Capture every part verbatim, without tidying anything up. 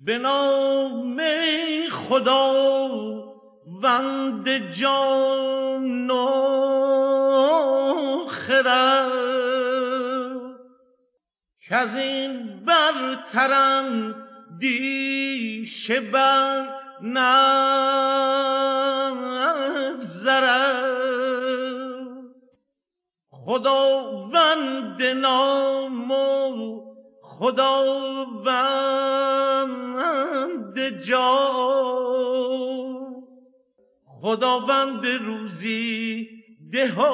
به نام خداوند جان و خرد کز این برترم دیشه بر نگذرد خداوند نام و خداوند جان خداوند روزی ده و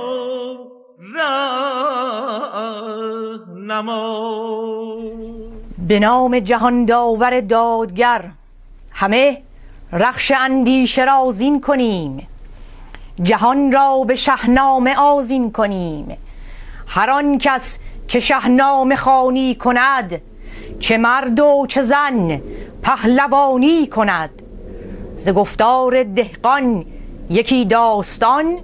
رهنما. به نام جهان داور دادگر همه رخش اندیشه را زین کنیم، جهان را به شهنامه آذین کنیم. هر آن کس که شهنامه خوانی کند، چه مرد و چه زن پهلوانی کند. ز گفتار دهقان یکی داستان،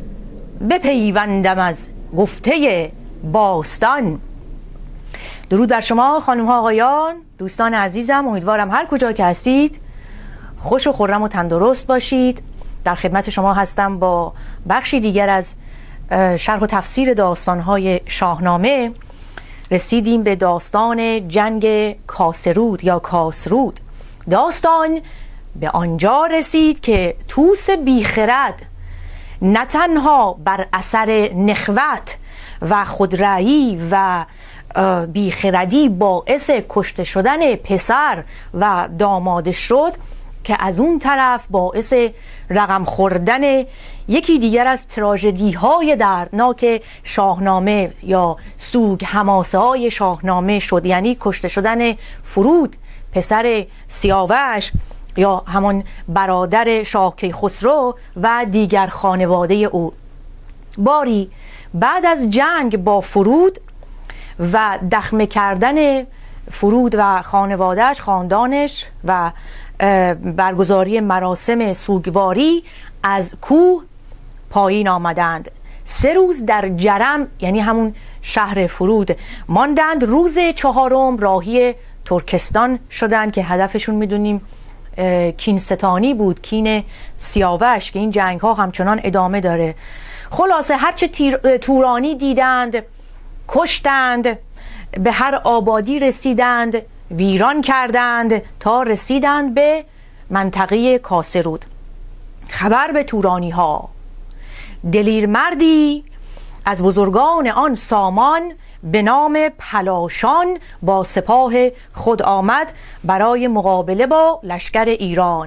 بپیوندم از گفته باستان. درود بر شما خانم ها آقایان، دوستان عزیزم. امیدوارم هر کجا که هستید خوش و خرم و تندرست باشید. در خدمت شما هستم با بخشی دیگر از شرح و تفسیر داستان‌های شاهنامه. رسیدیم به داستان جنگ کاسرود یا کاسرود. داستان به آنجا رسید که طوس بیخرد نه تنها بر اثر نخوت و خودرأیی و بیخردی باعث کشته شدن پسر و دامادش شد، که از اون طرف باعث رقم خوردن یکی دیگر از تراژدی های دردناک شاهنامه یا سوگ حماسه های شاهنامه شد، یعنی کشته شدن فرود پسر سیاوش یا همان برادر شاه کیخسرو و دیگر خانواده او. باری بعد از جنگ با فرود و دخمه کردن فرود و خانوادهش، خاندانش و برگزاری مراسم سوگواری، از کوه پایین آمدند. سه روز در جرم، یعنی همون شهر فرود، ماندند. روز چهارم راهی ترکستان شدند که هدفشون میدونیم کینستانی بود، کین سیاوش، که این جنگ ها همچنان ادامه داره. خلاصه هرچه تورانی دیدند کشتند، به هر آبادی رسیدند ویران کردند تا رسیدند به منطقه کاسرود. خبر به تورانی ها: دلیر مردی از بزرگان آن سامان به نام پلاشان با سپاه خود آمد برای مقابله با لشکر ایران.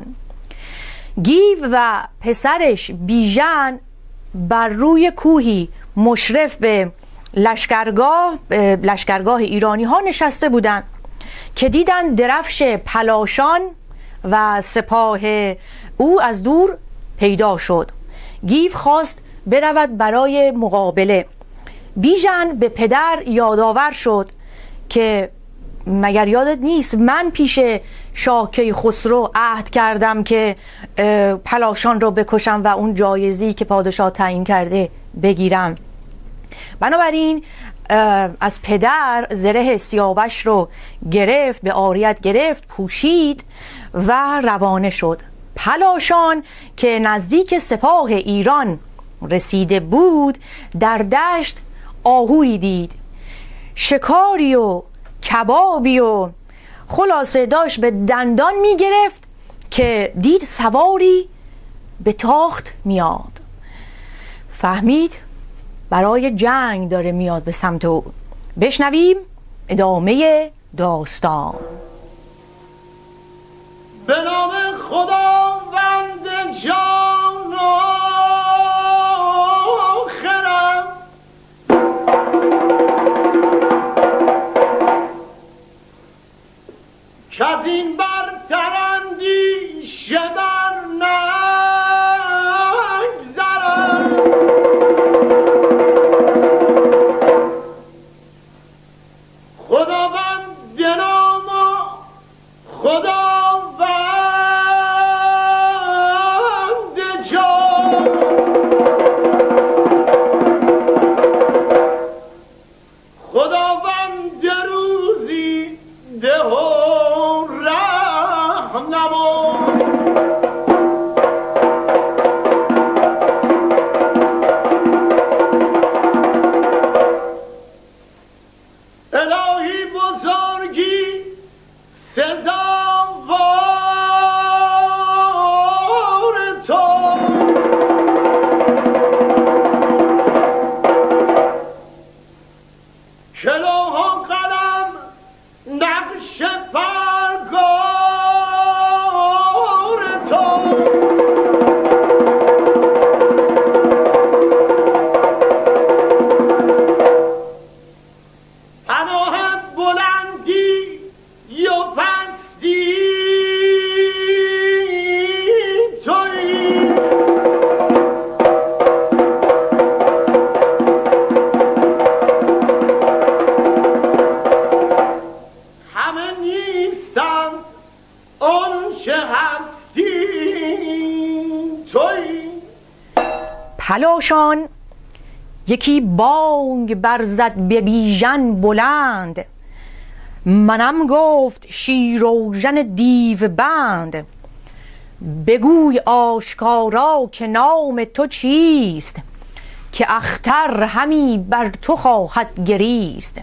گیو و پسرش بیژن بر روی کوهی مشرف به لشکرگاه لشکرگاه ایرانی ها نشسته بودند که دیدند درفش پلاشان و سپاه او از دور پیدا شد. گیو خواست برود برای مقابله. بیژن به پدر یادآور شد که مگر یادت نیست من پیش شاه کیخسرو عهد کردم که پلاشان رو بکشم و اون جایزی که پادشاه تعیین کرده بگیرم. بنابراین از پدر زره سیاوش رو گرفت، به عاریت گرفت، پوشید و روانه شد. پلاشان که نزدیک سپاه ایران رسیده بود، در دشت آهویی دید، شکاری و کبابی و خلاصه داشت به دندان می گرفت که دید سواری به تاخت میاد. فهمید برای جنگ داره میاد به سمت او. بشنویم ادامه داستان. به نام خداوند جان و خرد که از این برتر اندیشه بر نگذرد خداوند نام و خداوند جان خداوند روزی ده و رهنما. پلاشان یکی بانگ برزد به بیژن بلند، منم گفت شیراوژن دیو بند. بگوی آشکارا که نام تو چیست، که اختر همی بر تو خواهد گریست.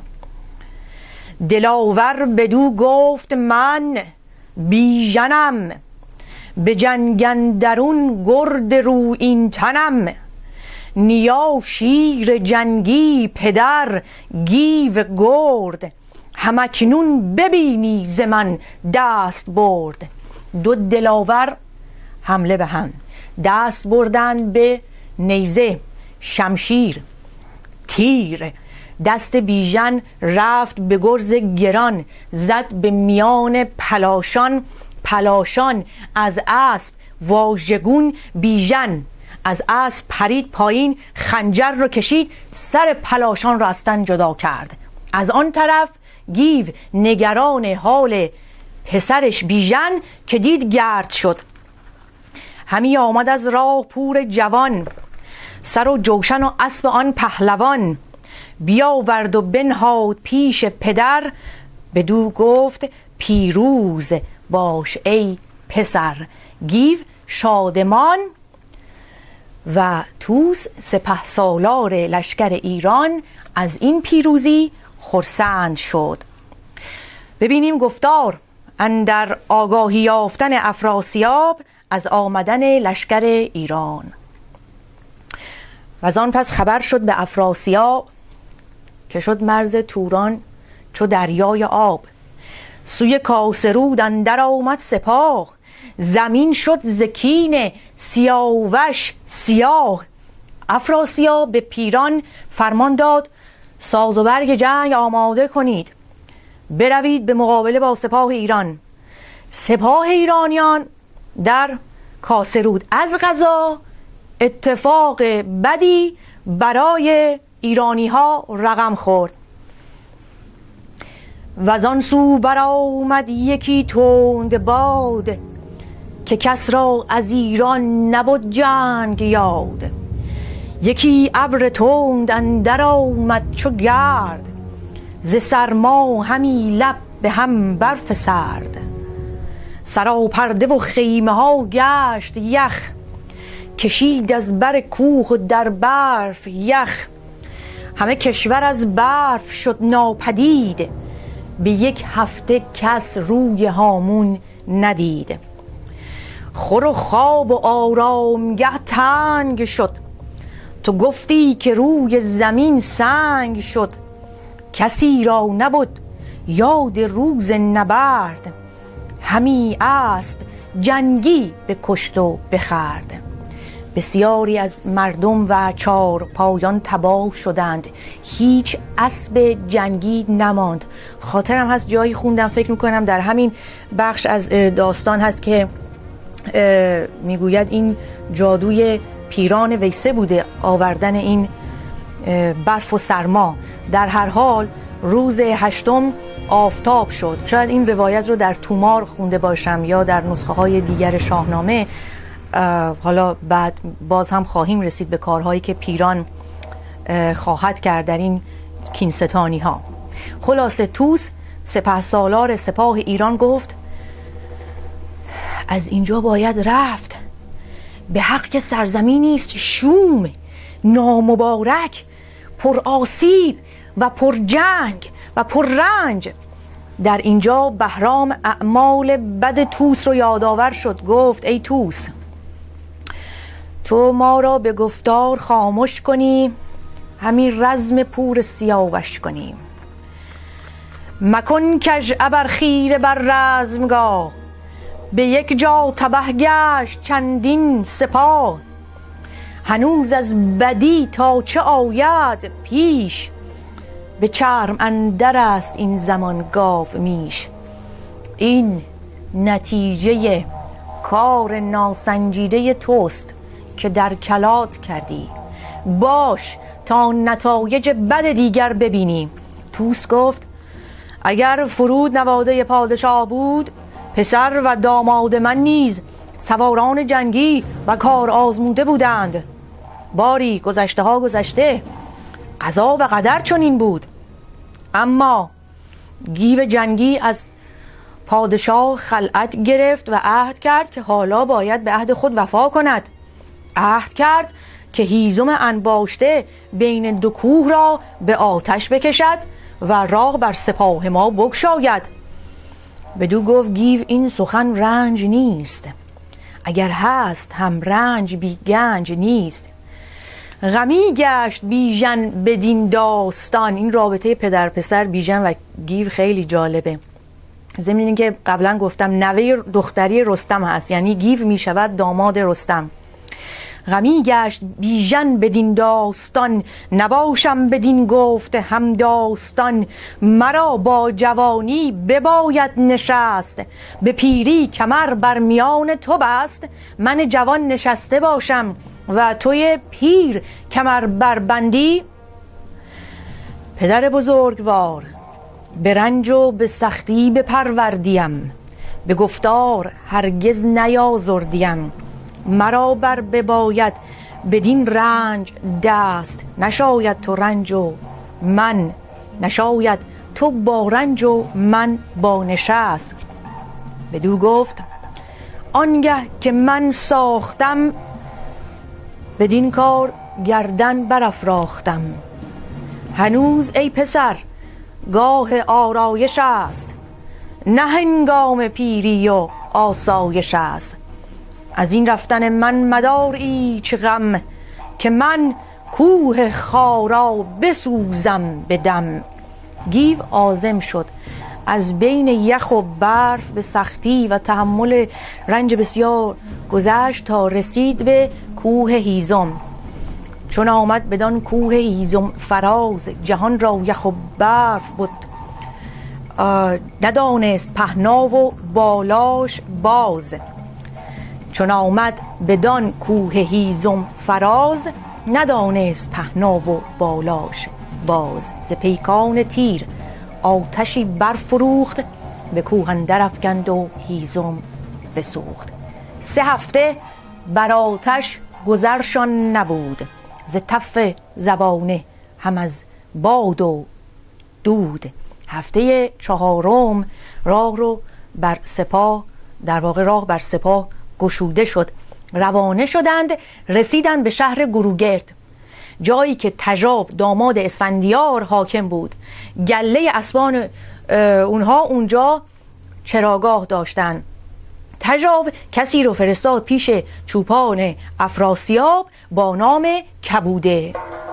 دلاور بدو گفت من بیژنم، به جنگ اندرون گرد رویین تنم. نیا شیر جنگی پدر گیو گرد، همکنون ببینی ز من دست برد. دو دلاور حمله به هم، دست بردند به نیزه، شمشیر، تیر. دست بیژن رفت به گرز گران، زد به میان پلاشان. پلاشان از اسب واژگون، بیژن از اسب پرید پایین، خنجر رو کشید، سر پلاشان را از تن جدا کرد. از آن طرف گیو نگران حال پسرش بیژن که دید گرد شد، همی آمد از راه پور جوان، سر و جوشن و اسب آن پهلوان. بیاورد و بنهاد پیش پدر، بدو گفت پیروز باش ای پسر. گیو شادمان و توس سپه سالار لشکر ایران از این پیروزی خرسند شد. ببینیم گفتار اندر آگاهی یافتن افراسیاب از آمدن لشکر ایران. و از آن پس خبر شد به افراسیاب که شد مرز توران چو دریای آب. سوی کاسرود اندر آمد سپاه، زمین شد ز کین سیاوش سیاه. افراسیاب به پیران فرمان داد ساز و برگ جنگ آماده کنید، بروید به مقابله با سپاه ایران. سپاه ایرانیان در کاسرود از قضا اتفاق بدی برای ایرانی ها رقم خورد. و از آن سو برآمد یکی تند باد، که کس را از ایران نبود جنگ یاد. یکی ابر تند اندر آمد چو گرد، ز سرما همی لب به هم برف سرد. سراپرده و خیمه ها گشت یخ، کشید از بر کوه و در برف یخ. همه کشور از برف شد ناپدید، به یک هفته کس روی هامون ندید. خور و خواب و آرامگه تنگ شد، تو گفتی که روی زمین سنگ شد. کسی را نبود یاد روز نبرد، همی اسب جنگی به کشت و بخورد. بسیاری از مردم و چار پایان تباه شدند، هیچ اسب جنگی نماند. خاطرم هست جایی خوندم، فکر میکنم در همین بخش از داستان هست که میگوید این جادوی پیران ویسه بوده، آوردن این برف و سرما. در هر حال روز هشتم آفتاب شد. شاید این روایت رو در تومار خونده باشم یا در نسخه های دیگر شاهنامه. حالا بعد باز هم خواهیم رسید به کارهایی که پیران خواهد کرد در این کینستانی ها. خلاصه توس سپه سالار سپاه ایران گفت از اینجا باید رفت، به حق که سرزمینی است شوم نامبارک، پر آسیب و پر جنگ و پر رنج. در اینجا بهرام اعمال بد توس رو یادآور شد، گفت ای توس تو ما را به گفتار خاموش کنی، همین رزم پور سیاوش کنیم. مکن کژ ابر خیره بر رزمگاه، به یک جا تبه گشت چندین سپاه. هنوز از بدی تا چه آید پیش، به چرم اندر است این زمان گاو میش. این نتیجه کار ناسنجیده توست که در کلات کردی، باش تا نتایج بد دیگر ببینیم. توس گفت اگر فرود نواده پادشاه بود، پسر و داماد من نیز سواران جنگی و کار آزموده بودند. باری گذشته ها گذشته، قضا و قدر چنین بود. اما گیو جنگی از پادشاه خلعت گرفت و عهد کرد که حالا باید به عهد خود وفا کند. عهد کرد که هیزم انباشته بین دو کوه را به آتش بکشد و راه بر سپاه ما بگشاید. بدو گفت گیو این سخن رنج نیست، اگر هست هم رنج بی گنج نیست. غمی گشت بیژن بدین داستان. این رابطه پدر پسر بیژن و گیو خیلی جالبه. ضمن اینکه قبلا گفتم نوه دختری رستم هست، یعنی گیو می شود داماد رستم. غمی گشت بیژن بدین داستان، نباشم بدین گفت هم داستان. مرا با جوانی بباید نشست، به پیری کمر بر میان تو بست. من جوان نشسته باشم و توی پیر کمر بربندی. پدر بزرگوار به رنج و به سختی بپروردیم، به گفتار هرگز نیازردیم. مرا بر بباید بدین رنج دست، نشاید تو رنج و من نشاید تو با رنج و من با نشست. بدو گفت آنگه که من ساختم، بدین کار گردن برافراختم. هنوز ای پسر گاه آرایش است، نه هنگام پیری و آسایش است. از این رفتن من مدار ایچ غم، که من کوه خارا بسوزم به دم. گیو عازم شد از بین یخ و برف به سختی و تحمل رنج بسیار گذشت تا رسید به کوه هیزم. چون آمد بدان کوه هیزم فراز، جهان را یخ و برف بود ندانست پهنا و بالاش باز. چون آمد بدان کوه هیزم فراز، ندانست پهنا و بالاش باز. ز پیکان تیر آتشی برفروخت، به کوه اندر افکند و هیزم بسوخت. سه هفته بر آتش گذرشان نبود، ز تف زبانه هم از باد و دود. هفته چهارم راه رو بر سپاه در واقع راه بر سپاه گشوده شد. روانه شدند، رسیدند به شهر گروگرد، جایی که تژاو داماد اسفندیار حاکم بود. گله اسبان اونها اونجا چراگاه داشتند. تژاو کسی رو فرستاد پیش چوپان افراسیاب با نام کبوده.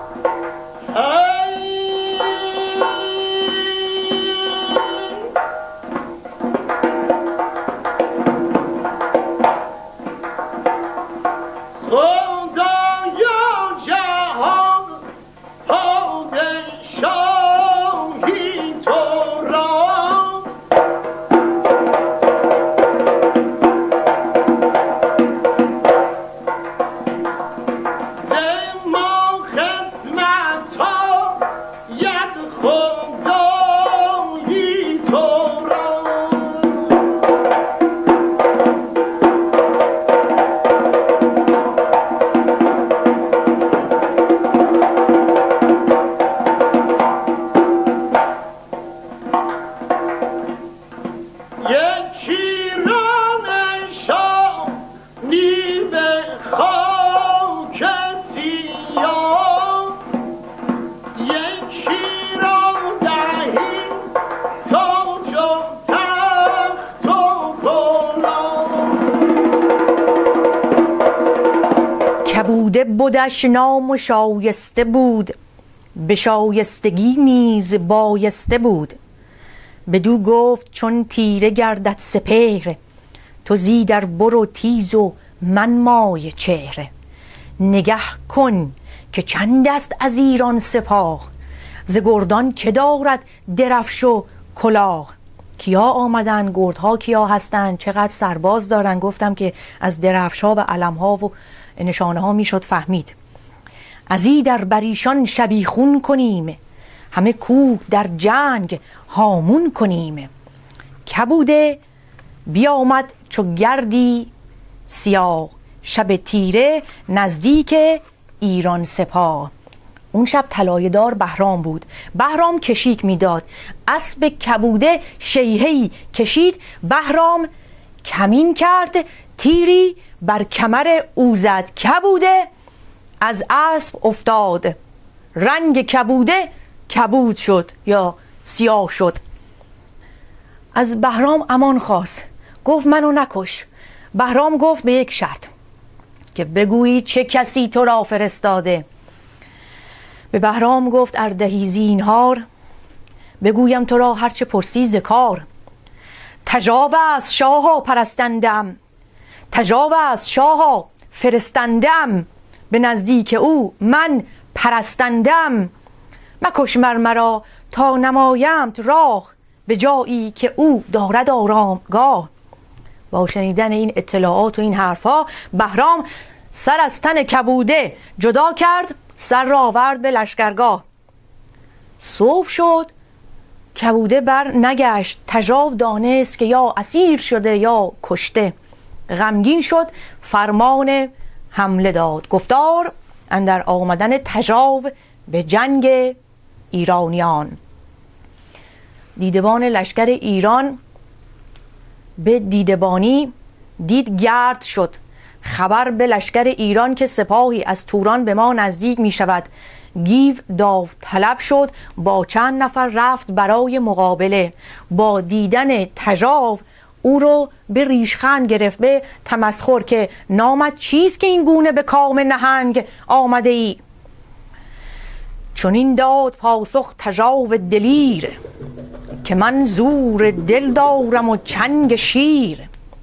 کبوده بودش نام و شایسته بود، به شایستگی نیز بایسته بود. بدو گفت چون تیره گردد سپهر، تو زی در برو تیز و من مای چهره. نگه کن که چند است از ایران سپاه، ز گردان که دارد درفش و کلاه. کیا آمدن؟ گردها کیا هستند؟ چقدر سرباز دارن؟ گفتم که از درفش ها و علم ها و نشانه ها میشد فهمید. از ای در بریشان شبیخون کنیم، همه کوه در جنگ هامون کنیم. کبوده بیامد چو گردی سیاه، شب تیره نزدیک ایران سپاه. اون شب طلایه دار بهرام بود. بهرام کشیک میداد، اسب کبوده شیهی کشید. بهرام کمین کرد، تیری بر کمر او زد. کبوده از اسب افتاد، رنگ کبوده کبود شد یا سیاه شد. از بهرام امان خواست، گفت منو نکش. بهرام گفت به یک شرط، که بگویی چه کسی تو را فرستاده. به بهرام گفت اردهی زینهار، بگویم تو را هرچه پرسی ز کار. تجاوز شاها پرستندم، تجاوز شاها فرستندم. به نزدیک او من پرستندم. مکش مر مرا تا نمایمت راه، به جایی که او دارد آرامگاه. با شنیدن این اطلاعات و این حرفا بهرام سر از تن کبوده جدا کرد، سر را آورد به لشکرگاه. صبح شد، کبوده بر نگشت. تژاو دانست که یا اسیر شده یا کشته. غمگین شد، فرمان حمله داد. گفتار اندر آمدن تژاو به جنگ ایرانیان. دیدبان لشکر ایران به دیدبانی دید گرد شد. خبر به لشکر ایران که سپاهی از توران به ما نزدیک می شود. گیو داوطلب شد، با چند نفر رفت برای مقابله. با دیدن تژاو او رو به ریشخند گرفت، به تمسخر که نامت چیست که این گونه به کام نهنگ آمده ای. چون این داد پاسخ تژاو دلیر، که من زور دل دارم و چنگ شیر.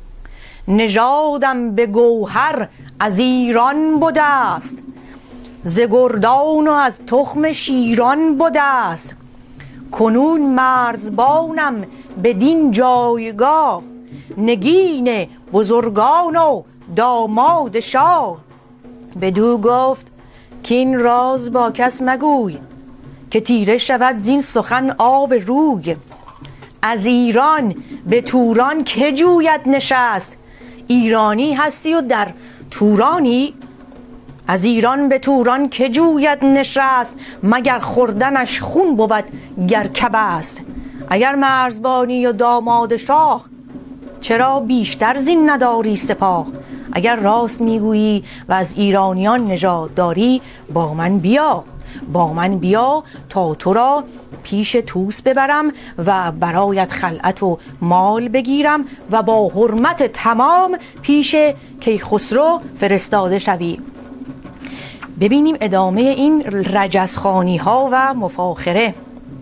نژادم به گوهر از ایران بوده است، ز گردان و از تخم شیران بوده است. کنون مرزبانم بدین جایگاه، نگین بزرگان و داماد شاه. بدو گفت که این راز با کس مگوی، که تیره شود زین سخن آب روی. از ایران به توران که جوید نشست، ایرانی هستی و در تورانی. از ایران به توران که جوید نشست، مگر خوردنش خون بود گر کب است. اگر مرزبانی و داماد شاه، چرا بیشتر زین نداری سپاه. اگر راست میگویی و از ایرانیان نژاد داری، با من بیا با من بیا تا تو را پیش توس ببرم و برایت خلعت و مال بگیرم و با حرمت تمام پیش کیخسرو فرستاده شوی. ببینیم ادامه این رجزخوانی ها و مفاخره.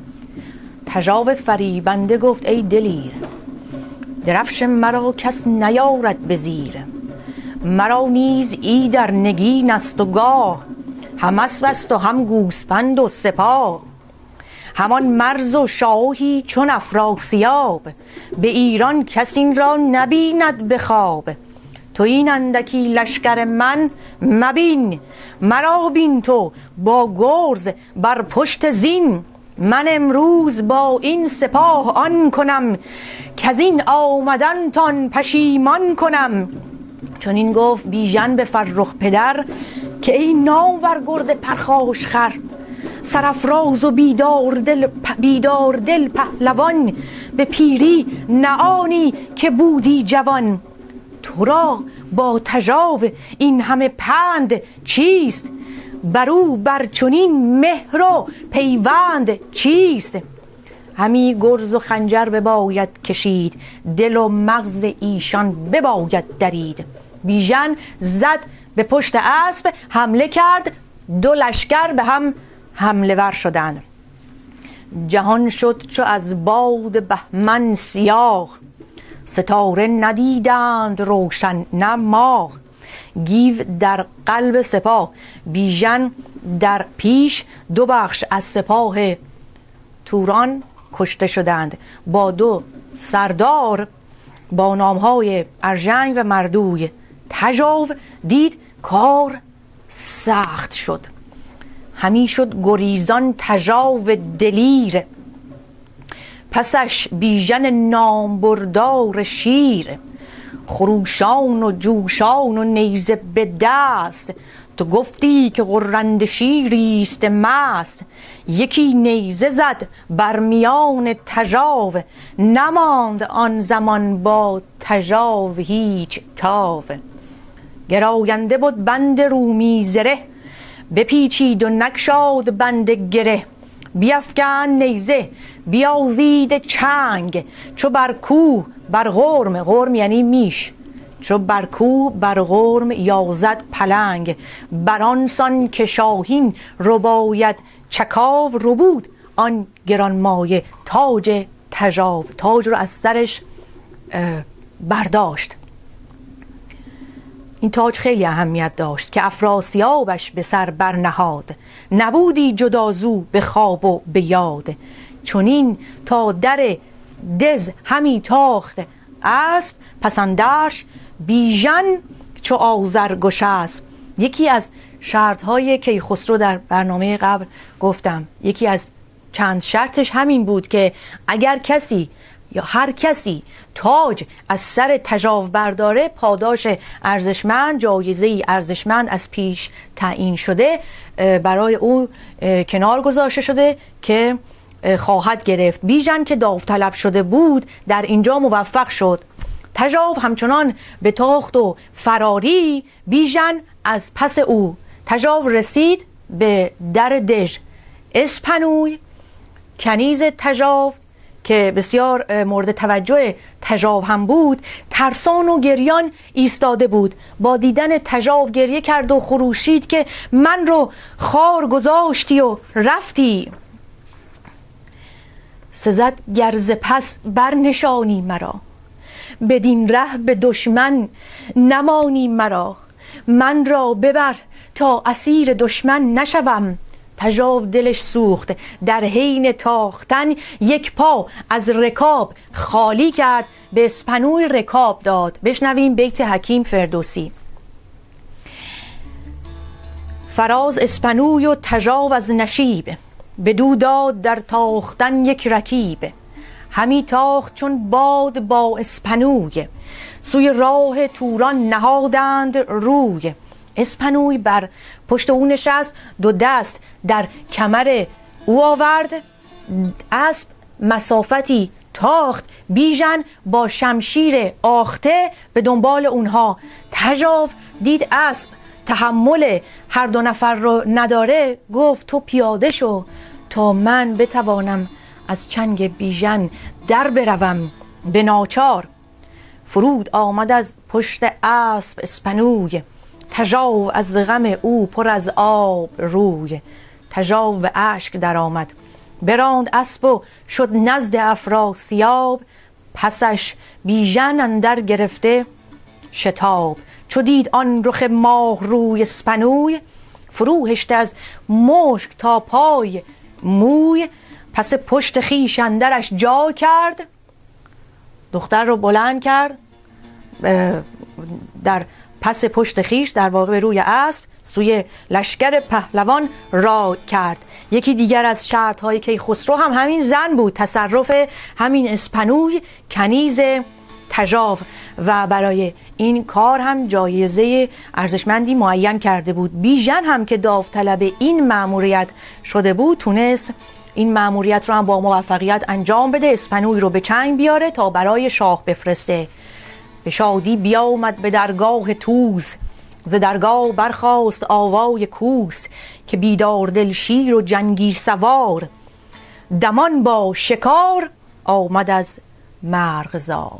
تژاو فریبنده گفت ای دلیر، درفش مرا کس نیارد به زیر. مرا نیز ای در نگین است و گاه، هم اسب است و هم گوسپند و سپاه. همان مرز و شاهی چون افراسیاب، به ایران کس این را نبیند به خواب. تو این اندکی لشکر من مبین، مرا بین تو با گرز بر پشت زین. من امروز با این سپاه آن کنم، که از این آمدنتان پشیمان کنم. چون این گفت بیژن به فرخ پدر، که ای نامور گرد پرخاشخر. سرافراز و بیدار دل, بیدار دل پهلوان، به پیری نه آنی که بودی جوان. تو را با تژاو این همه پند چیست، برو بر چنین مهر و پیوند چیست. همی گرز و خنجر بباید کشید، دل و مغز ایشان بباید درید. بیژن زد به پشت اسب، حمله کرد، دو لشکر به هم حمله ور شدند. جهان شد چو از باد بهمن سیاه، ستاره ندیدند روشن نه ماه. گیو در قلب سپاه، بیژن در پیش. دو بخش از سپاه توران کشته شدند، با دو سردار با نامهای ارژنگ و مردوی. تژاو دید کار سخت شد، همی شد گریزان تژاو دلیر. پسش بیژن نامبردار شیر، خروشان و جوشان و نیزه به دست. تو گفتی که غرنده شیریست مست، یکی نیزه زد بر میان تژاو، نماند آن زمان با تژاو هیچ تاو. گراینده بود بند رومی زره، بپیچید و نگشاد بند گره. بیفگند نیزه بیازید چنگ، چو بر کوه بر غرم، غرم یعنی میش، چو بر کوه بر غرم یازد پلنگ. بران سان که شاهین رباید چکاو، ربود آن گرانمایه تاج تژاو، تاج رو از سرش برداشت. این تاج خیلی اهمیت داشت که افراسیابش به سر برنهاد، نبودی جدازو به خواب و به یاد. چونین تا در دز همی تاخت اسب، پسندرش بیژن چو آذرگش است. یکی از شرط های کیخسرو در برنامه قبل گفتم، یکی از چند شرطش همین بود که اگر کسی یا هر کسی تاج از سر تژاو برداره، پاداش ارزشمند، جایزه ارزشمند از پیش تعیین شده برای او کنار گذاشته شده که خواهد گرفت. بیژن که داوطلب شده بود در اینجا موفق شد. تژاو همچنان به تاخت و فراری، بیژن از پس او. تژاو رسید به در دژ. اسپنوی کنیز تژاو که بسیار مورد توجه تژاو هم بود، ترسان و گریان ایستاده بود. با دیدن تژاو گریه کرد و خروشید که من رو خار گذاشتی و رفتی. سزد گرز پس برنشانی مرا، بدین ره به دشمن نمانی مرا. من را ببر تا اسیر دشمن نشوم. تژاو دلش سوخت، در حین تاختن یک پا از رکاب خالی کرد، به اسپنوی رکاب داد. بشنویم بیت حکیم فردوسی. فراز اسپنوی و تژاو از نشیب، بدو داد در تاختن یک رکیب. همی تاخت چون باد با اسپنوی، سوی راه توران نهادند روی. اسپنوی بر پشت او نشست، دو دست در کمر او آورد. اسب مسافتی تاخت، بیژن با شمشیر آخته به دنبال اونها. تژاو دید اسب تحمل هر دو نفر رو نداره، گفت تو پیاده شو تا من بتوانم از چنگ بیژن در بروم. به ناچار فرود آمد از پشت اسب اسپنوی، تژاو از غم او پر از آب روی. تژاو به اشک در آمد، براند اسب و شد نزد افراسیاب. پسش بیژن اندر گرفته شتاب. چو دید آن رخ ماه روی اسپنوی، فرو هشته از مشک تا پای موی. پس پشت خویش اندرش جا کرد، دختر رو بلند کرد در پس پشت خیش، در واقع به روی اسب سوی لشکر پهلوان را کرد. یکی دیگر از شرط های کیخسرو هم همین زن بود، تصرف همین اسپنوی کنیز تژاو، و برای این کار هم جایزه ارزشمندی معین کرده بود. بیژن هم که داوطلب این مأموریت شده بود، تونست این مأموریت رو هم با موفقیت انجام بده، اسپنوی رو به چنگ بیاره تا برای شاه بفرسته. به شادی بیامد به درگاه توز، ز درگاه برخاست آوای کوس. که بیدار دل شیر و جنگی سوار، دمان با شکار آمد از مرغزار.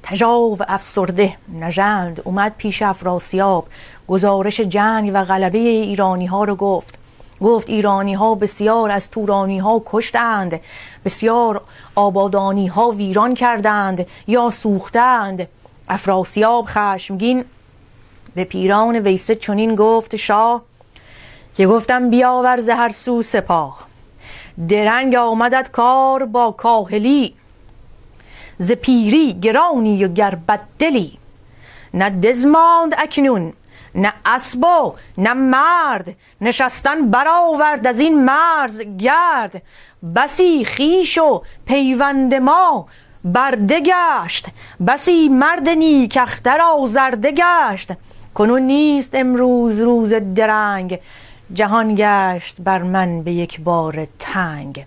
تژاو افسرده نژند اومد پیش افراسیاب، گزارش جنگ و غلبه ایرانی ها رو گفت. گفت ایرانی ها بسیار از تورانی ها کشتند، بسیار آبادانی ها ویران کردند یا سوختند. افراسیاب خشمگین به پیران ویسه چنین گفت: شاه که گفتم بیاور ز هر سو سپاه، درنگ آمدت کار با کاهلی، ز پیری گرانی و گر بددلی، نه دز ماند اکنون نه اسب و نه مرد، نشستن برآورد از این مرز گرد. بسی خویش و پیوند ما برده گشت، بسی مرد نیک اختر آزرده گشت. کنون نیست امروز روز درنگ، جهان گشت بر من به یک بار تنگ.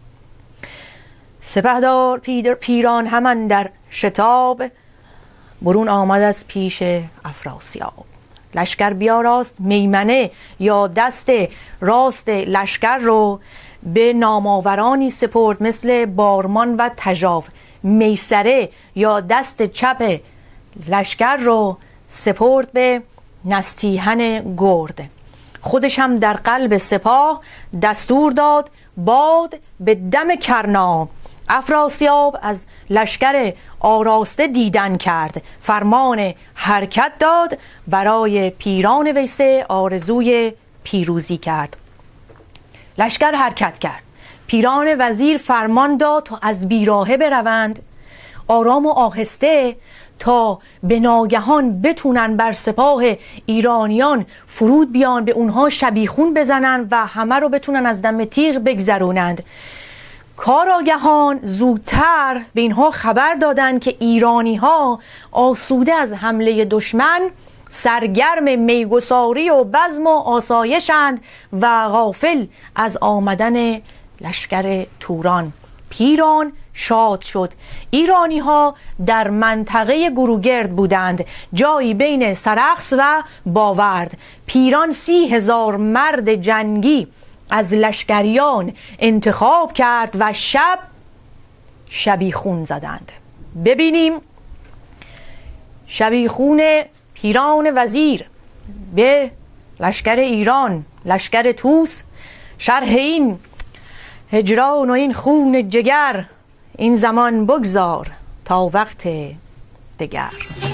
سپهدار پیران همان در شتاب، برون آمد از پیش افراسیاب. لشکر بیاراست، میمنه یا دست راست لشکر رو به ناماورانی سپرد مثل بارمان و تژاو. میسره یا دست چپ لشکر رو سپرد به نستیهن گرد. خودش هم در قلب سپاه دستور داد باد به دم کرنا. افراسیاب از لشکر آراسته دیدن کرد، فرمان حرکت داد، برای پیران ویسه آرزوی پیروزی کرد. لشکر حرکت کرد. پیران وزیر فرمان داد تا از بیراهه بروند، آرام و آهسته، تا به ناگهان بتونن بر سپاه ایرانیان فرود بیان، به اونها شبیخون بزنن و همه رو بتونن از دم تیغ بگذرونند. کاراگهان زودتر به اینها خبر دادند که ایرانی ها آسوده از حمله دشمن، سرگرم میگساری و بزم و آسایشند و غافل از آمدن لشکر توران. پیران شاد شد. ایرانی ها در منطقه گروگرد بودند، جایی بین سرخس و باورد. پیران سی هزار مرد جنگی از لشکریان انتخاب کرد و شب شبیخون زدند. ببینیم شبیخون پیران وزیر به لشکر ایران، لشکر توس. شرح این هجران و این خون جگر، این زمان بگذار تا وقت دگر.